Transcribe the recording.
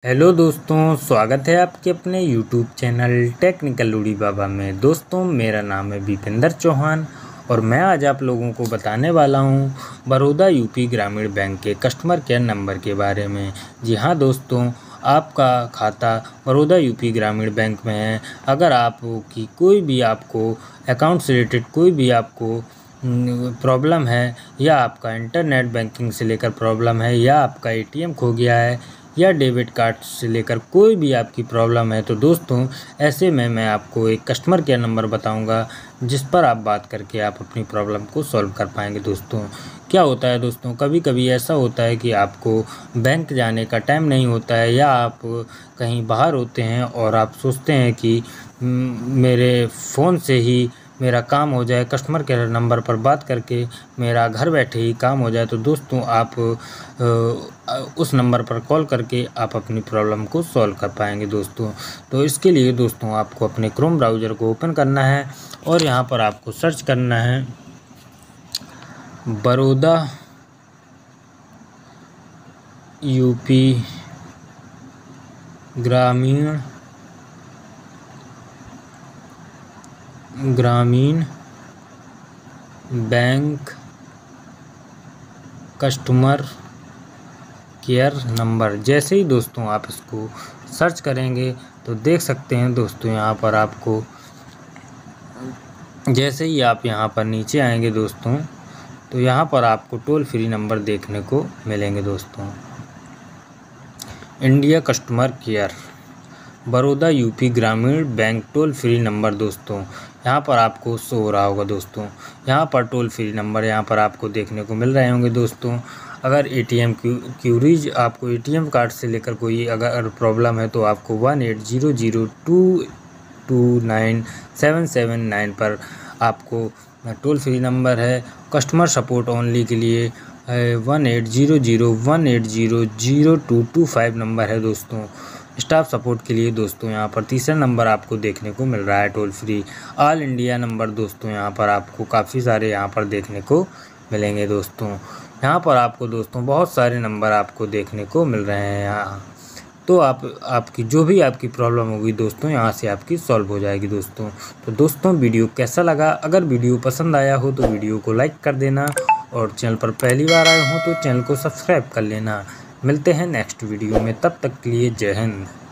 Hello दोस्तों, स्वागत है आपके अपने यूट्यूब चैनल टेक्निकल लूड़ी बाबा में। दोस्तों, मेरा नाम है भूपेंद्र चौहान और मैं आज आप लोगों को बताने वाला हूं बड़ौदा यूपी ग्रामीण बैंक के कस्टमर केयर नंबर के बारे में। जी हां दोस्तों, आपका खाता बड़ौदा यूपी ग्रामीण बैंक में है। अगर आपकी कोई भी आपको अकाउंट से रिलेटेड कोई भी आपको प्रॉब्लम है, या आपका इंटरनेट बैंकिंग से लेकर प्रॉब्लम है, या आपका एटीएम खो गया है, या डेबिट कार्ड से लेकर कोई भी आपकी प्रॉब्लम है, तो दोस्तों ऐसे में मैं आपको एक कस्टमर केयर नंबर बताऊंगा जिस पर आप बात करके आप अपनी प्रॉब्लम को सॉल्व कर पाएंगे। दोस्तों क्या होता है दोस्तों, कभी कभी ऐसा होता है कि आपको बैंक जाने का टाइम नहीं होता है, या आप कहीं बाहर होते हैं और आप सोचते हैं कि मेरे फ़ोन से ही मेरा काम हो जाए, कस्टमर केयर नंबर पर बात करके मेरा घर बैठे ही काम हो जाए। तो दोस्तों आप उस नंबर पर कॉल करके आप अपनी प्रॉब्लम को सॉल्व कर पाएंगे। दोस्तों तो इसके लिए दोस्तों आपको अपने क्रोम ब्राउज़र को ओपन करना है और यहाँ पर आपको सर्च करना है Baroda UP Gramin bank customer care number. जैसे ही दोस्तों आप इसको सर्च करेंगे तो देख सकते हैं दोस्तों, यहाँ पर आपको जैसे ही आप यहाँ पर नीचे आएंगे दोस्तों, तो यहाँ पर आपको टोल फ्री नंबर देखने को मिलेंगे। दोस्तों India customer care Baroda UP Gramin bank toll free number. दोस्तों यहाँ पर आपको शो हो रहा होगा। दोस्तों यहाँ पर टोल फ्री नंबर यहाँ पर आपको देखने को मिल रहे होंगे। दोस्तों अगर एटीएम क्यूरीज, आपको एटीएम कार्ड से लेकर कोई अगर प्रॉब्लम है तो आपको 1800229779 पर आपको टोल फ्री नंबर है। कस्टमर सपोर्ट ओनली के लिए 180018000225 नंबर है। दोस्तों स्टाफ सपोर्ट के लिए दोस्तों यहाँ पर तीसरा नंबर आपको देखने को मिल रहा है toll free. All India number दोस्तों यहाँ पर आपको काफ़ी सारे यहाँ पर देखने को मिलेंगे। दोस्तों यहाँ पर आपको दोस्तों बहुत सारे नंबर आपको देखने को मिल रहे हैं यहाँ। तो आपकी जो भी आपकी प्रॉब्लम होगी दोस्तों, यहाँ से आपकी सॉल्व हो जाएगी। दोस्तों तो दोस्तों वीडियो कैसा लगा? अगर वीडियो पसंद आया हो तो वीडियो को लाइक कर देना, और चैनल पर पहली बार आए हो तो चैनल को सब्सक्राइब कर लेना। मिलते हैं नेक्स्ट वीडियो में, तब तक के लिए जय हिंद।